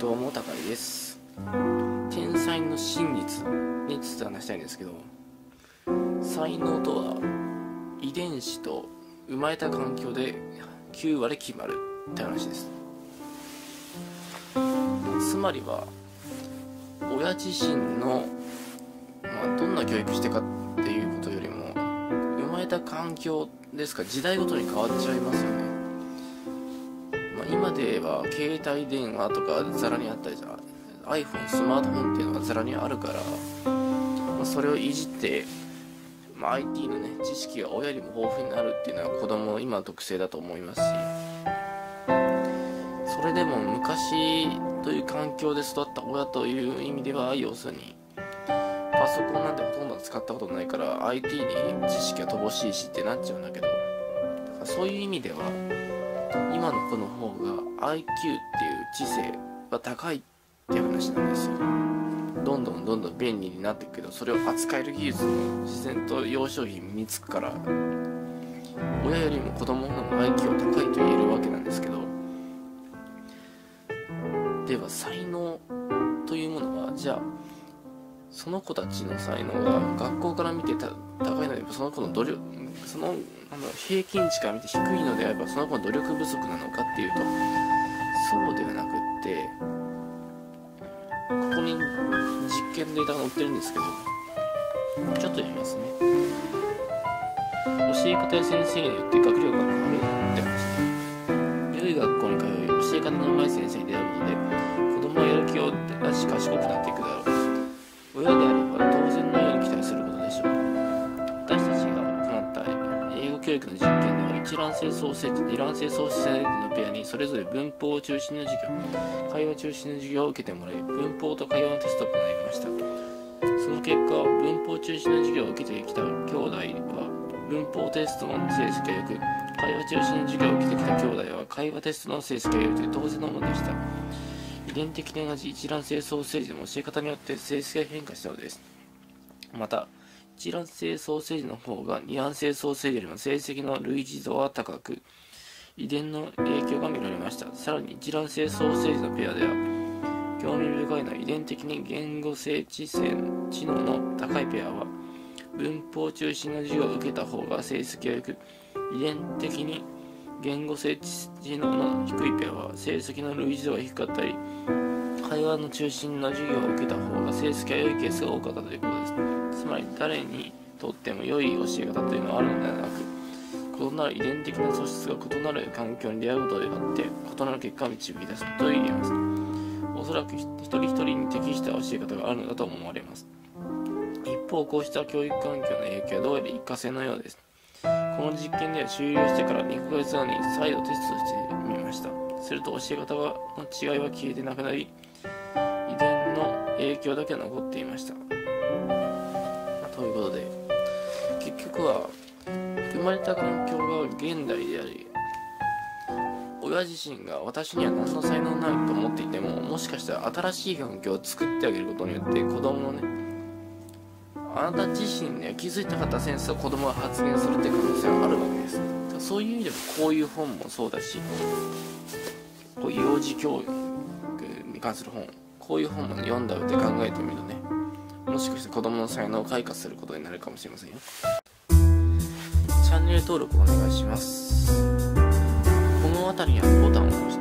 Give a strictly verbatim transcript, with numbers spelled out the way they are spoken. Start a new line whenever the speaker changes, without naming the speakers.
どうも高井です。天才の真実について話したいんですけど、才能とは遺伝子と生まれた環境できゅうわり決まるって話です。つまりは親自身の、まあ、どんな教育してかっていうことよりも生まれた環境ですから時代ごとに変わっちゃいますよね。まあ、今では携帯電話とかざらにあったりじゃん iPhone スマートフォンっていうのがざらにあるから、まあ、それをいじって、まあ、アイティー のね知識が親よりも豊富になるっていうのは子供の今の特性だと思いますし、それでも昔という環境で育った親という意味では、要するにパソコンなんてほとんど使ったことないから アイティー に知識が乏しいしってなっちゃうんだけど、だからそういう意味では今の子の方が アイキュー っていう知性が高いっていう話なんですよ。どんどんどんどん便利になっていくけど、それを扱える技術も自然と幼少期に身につくから、親よりも子供の方が アイキュー は高いと言えるわけなんですけど、では才能というものは、じゃあその子たちの才能が学校から見てた高いので、その子の努力、そのあの平均値から見て低いのであればその子の努力不足なのかっていうと、そうではなくって、ここに実験データが載ってるんですけど、ちょっと読みますね。教え方や先生によって学力が変わるって話で、良い学校に通い教え方の上手い先生に出会うことで子供はやる気を出し賢くなっていくだろう。親であれば当然のように期待することでしょう。私たちが行った英語教育の実験では、一卵性双生児、二卵性双生児のペアにそれぞれ文法を中心の授業、会話中心の授業を受けてもらい、文法と会話のテストを行いました。その結果、文法中心の授業を受けてきた兄弟は文法テストの成績が良く、会話中心の授業を受けてきた兄弟は会話テストの成績が良くて当然のものでした。遺伝的に同じ一卵性双生児でも教え方によって成績が変化したのです。また、一卵性双生児の方が二卵性双生児よりも成績の類似度は高く、遺伝の影響が見られました。さらに一卵性双生児のペアでは、興味深いのは遺伝的に言語性知性知能の高いペアは、文法中心の授業を受けた方が成績が良く、遺伝的に言語性知能の低いペアは成績の類似度が低かったり、会話の中心の授業を受けた方が成績が良いケースが多かったということです。つまり誰にとっても良い教え方というのはあるのではなく、異なる遺伝的な素質が異なる環境に出会うことであって、異なる結果を導き出すと言えます。おそらく一人一人に適した教え方があるのだと思われます。一方、こうした教育環境の影響はどうやら一過性のようです。この実験では終了してからにかげつごに再度テストしてみました。すると教え方の違いは消えてなくなり、遺伝の影響だけは残っていました。ということで、結局は生まれた環境が現代であり、親自身が私には何の才能ないと思っていても、もしかしたら新しい環境を作ってあげることによって子供のね、あなた自身では気づいてなかったセンスを子供が発現するって可能性があるわけです。そういう意味でもこういう本もそうだし、こういう幼児教育に関する本、こういう本も、ね、読んだ上で考えてみるとね、もしかして子供の才能を開花することになるかもしれませんよ。チャンネル登録お願いします。この辺りにあるボタンを押して